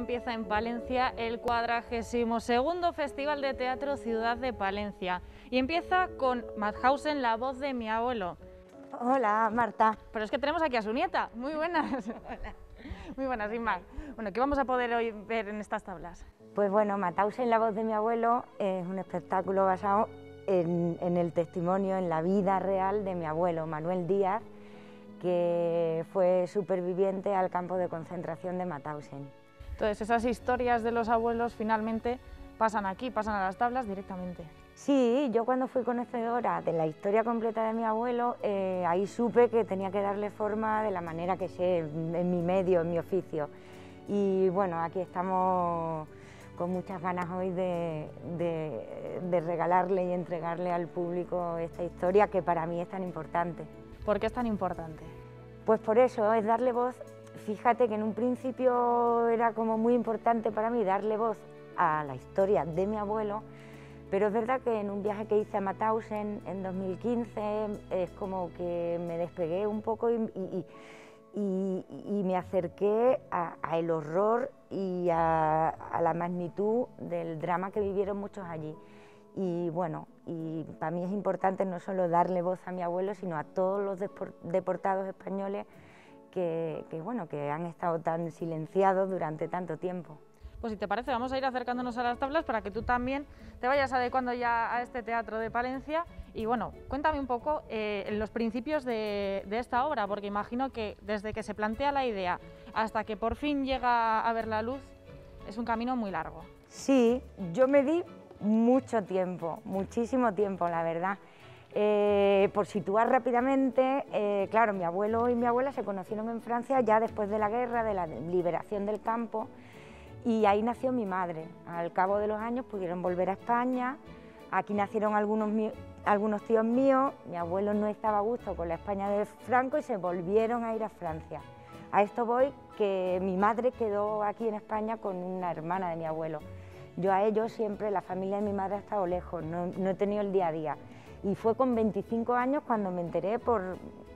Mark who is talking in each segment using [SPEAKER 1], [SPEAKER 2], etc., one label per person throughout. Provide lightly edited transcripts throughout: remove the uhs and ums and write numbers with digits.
[SPEAKER 1] empieza en Palencia el 42º Festival de Teatro Ciudad de Palencia y empieza con Mauthausen, la voz de mi abuelo.
[SPEAKER 2] Hola, Marta.
[SPEAKER 1] Pero es que tenemos aquí a su nieta. Muy buenas.
[SPEAKER 2] Hola.
[SPEAKER 1] Muy buenas, sin más. Bueno, ¿qué vamos a poder hoy ver en estas tablas?
[SPEAKER 2] Pues bueno, Mauthausen, la voz de mi abuelo es un espectáculo basado en el testimonio, en la vida real de mi abuelo, Manuel Díaz, que fue superviviente al campo de concentración de Mauthausen.
[SPEAKER 1] Entonces, esas historias de los abuelos finalmente pasan aquí, pasan a las tablas directamente.
[SPEAKER 2] Sí, yo cuando fui conocedora de la historia completa de mi abuelo, ahí supe que tenía que darle forma de la manera que sé, en mi medio, en mi oficio. Y bueno, aquí estamos con muchas ganas hoy de regalarle y entregarle al público esta historia que para mí es tan importante.
[SPEAKER 1] ¿Por qué es tan importante?
[SPEAKER 2] Pues por eso, es darle voz. Fíjate que en un principio era como muy importante para mí darle voz a la historia de mi abuelo, pero es verdad que en un viaje que hice a Mauthausen en 2015 es como que me despegué un poco y me acerqué al horror y a la magnitud del drama que vivieron muchos allí. Y bueno, y para mí es importante no solo darle voz a mi abuelo, sino a todos los deportados españoles que han estado tan silenciados durante tanto tiempo.
[SPEAKER 1] Pues si te parece, vamos a ir acercándonos a las tablas para que tú también te vayas adecuando ya a este teatro de Palencia. Y bueno, cuéntame un poco los principios de esta obra, porque imagino que desde que se plantea la idea hasta que por fin llega a ver la luz, es un camino muy largo.
[SPEAKER 2] Sí, yo me di mucho tiempo, muchísimo tiempo, la verdad. Por situar rápidamente, claro, mi abuelo y mi abuela se conocieron en Francia ya después de la guerra, de la liberación del campo, y ahí nació mi madre. Al cabo de los años pudieron volver a España, aquí nacieron algunos tíos míos, mi abuelo no estaba a gusto con la España de Franco y se volvieron a ir a Francia. A esto voy, que mi madre quedó aquí en España con una hermana de mi abuelo. Yo a ellos siempre, la familia de mi madre ha estado lejos, no he tenido el día a día. Y fue con 25 años cuando me enteré por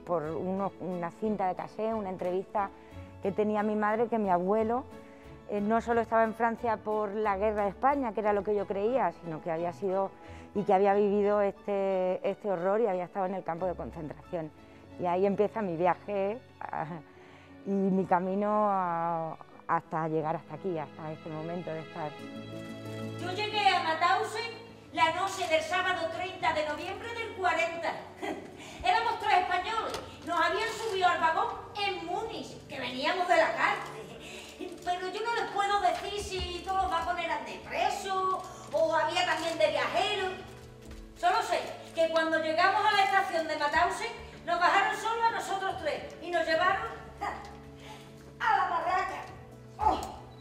[SPEAKER 2] una cinta de cassette, una entrevista que tenía mi madre, que mi abuelo no solo estaba en Francia por la guerra de España, que era lo que yo creía, sino que había sido y que había vivido este horror y había estado en el campo de concentración. Y ahí empieza mi viaje y mi camino hasta llegar hasta aquí, hasta este momento de estar.
[SPEAKER 3] Yo llegué a Mauthausen la noche del sábado 30 de noviembre del 40. Éramos 3 españoles, nos habían subido al vagón en Múnich, que veníamos de la cárcel. Pero yo no les puedo decir si todos los vagones eran de presos o había también de viajeros. Solo sé que cuando llegamos a la estación de Mauthausen nos bajaron solo a nosotros 3 y nos llevaron a la barraca. Oh,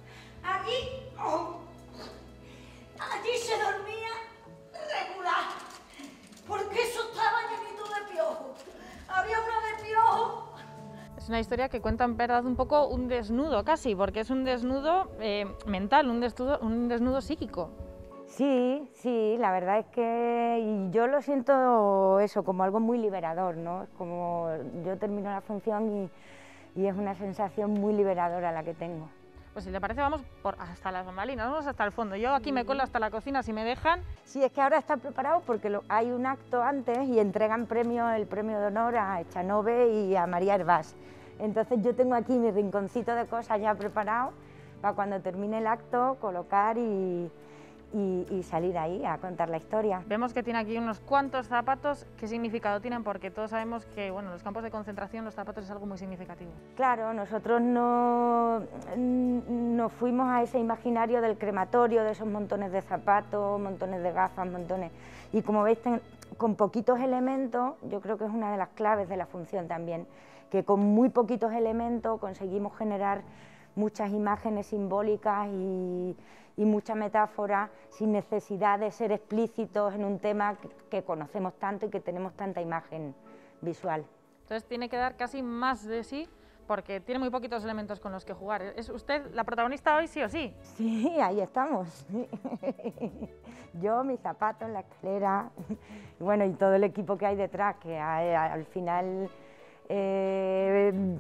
[SPEAKER 3] allí se dormía regular, porque eso estaba llenito de piojos. Había uno de piojos.
[SPEAKER 1] Es una historia que cuenta en verdad un poco un desnudo casi, porque es un desnudo mental, un desnudo psíquico.
[SPEAKER 2] Sí, la verdad es que yo lo siento eso como algo muy liberador, ¿no? Es como yo termino la función y es una sensación muy liberadora la que tengo.
[SPEAKER 1] Pues si le parece vamos hasta las bambalinas, vamos hasta el fondo. Yo aquí me colo hasta la cocina si me dejan.
[SPEAKER 2] Sí, es que ahora están preparados porque hay un acto antes y entregan el premio de honor a Echanove y a María Hervás. Entonces yo tengo aquí mi rinconcito de cosas ya preparado para cuando termine el acto colocar y salir ahí a contar la historia.
[SPEAKER 1] Vemos que tiene aquí unos cuantos zapatos. ¿Qué significado tienen? Porque todos sabemos que en los campos de concentración los zapatos es algo muy significativo.
[SPEAKER 2] Claro, nosotros no fuimos a ese imaginario del crematorio, de esos montones de zapatos, montones de gafas, montones... Y como veis, con poquitos elementos, yo creo que es una de las claves de la función también, que con muy poquitos elementos conseguimos generar muchas imágenes simbólicas y mucha metáfora sin necesidad de ser explícitos en un tema que conocemos tanto y que tenemos tanta imagen visual.
[SPEAKER 1] Entonces tiene que dar casi más de sí porque tiene muy poquitos elementos con los que jugar. ¿Es usted la protagonista hoy sí o sí?
[SPEAKER 2] Sí, ahí estamos. Yo, mis zapatos, la escalera, bueno, y todo el equipo que hay detrás, que al final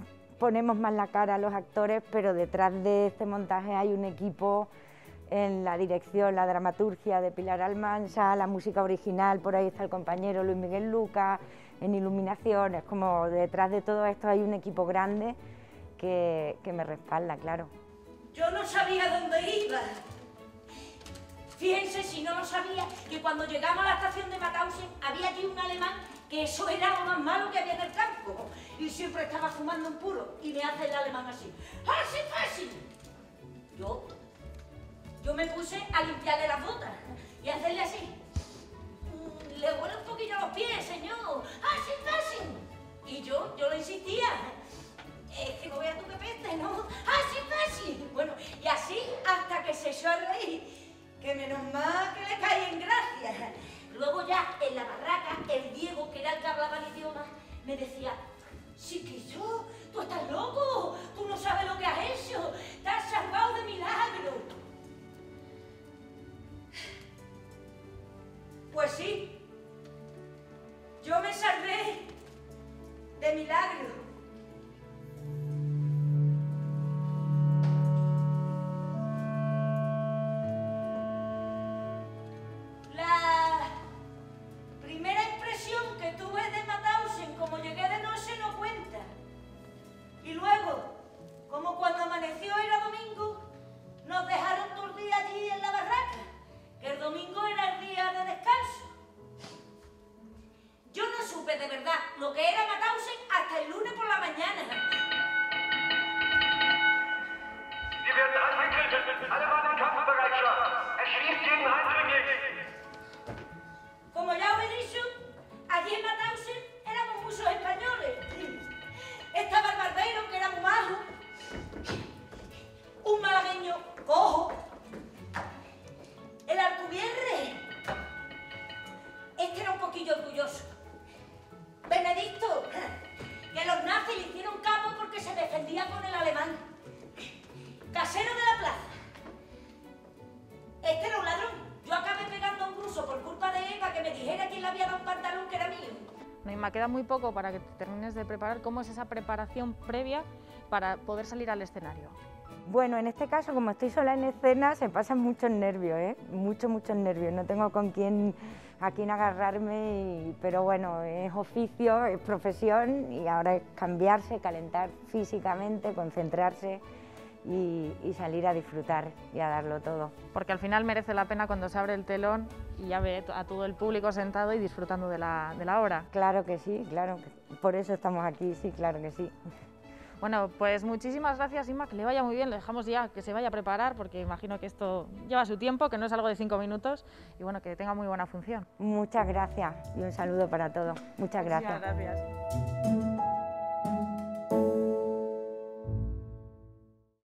[SPEAKER 2] ponemos más la cara a los actores, pero detrás de este montaje hay un equipo en la dirección, la dramaturgia de Pilar Almansa, la música original, por ahí está el compañero Luis Miguel Luca, en iluminación, es como detrás de todo esto hay un equipo grande que me respalda, claro.
[SPEAKER 3] Yo no sabía dónde iba. Fíjense, si no lo sabía, que cuando llegamos a la estación de Mauthausen había allí un alemán que eso era lo más malo que había en el campo y siempre estaba fumando un puro y me hace el alemán así. ¡Así fácil! Yo me puse a limpiarle las botas y a hacerle así. Le huele un poquillo los pies, señor. ¡Así fácil! Y yo le insistía. Es que no veas tú que peste, ¿no? ¡Así fácil! Bueno, y así hasta que se echó a reír. Que menos mal que le caí en gracia. Luego ya en la barraca, el Diego, que era el que hablaba el idioma, me decía, chiquillo, tú estás loco, tú no sabes lo que has hecho, te has salvado de milagro. Pues sí, yo me salvé de milagro.
[SPEAKER 1] Me queda muy poco para que te termines de preparar. ¿Cómo es esa preparación previa para poder salir al escenario?
[SPEAKER 2] Bueno, en este caso, como estoy sola en escena, se pasan muchos nervios, muchos nervios. No tengo a quién agarrarme, pero bueno, es oficio, es profesión y ahora es cambiarse, calentar físicamente, concentrarse y salir a disfrutar y a darlo todo.
[SPEAKER 1] Porque al final merece la pena cuando se abre el telón y ya ve a todo el público sentado y disfrutando de la obra.
[SPEAKER 2] Claro que sí, claro, por eso estamos aquí, sí, claro que sí.
[SPEAKER 1] Bueno, pues muchísimas gracias, Inma, que le vaya muy bien, le dejamos ya que se vaya a preparar porque imagino que esto lleva su tiempo, que no es algo de 5 minutos y bueno, que tenga muy buena función.
[SPEAKER 2] Muchas gracias y un saludo para todos. Muchas gracias.
[SPEAKER 1] Muchas gracias.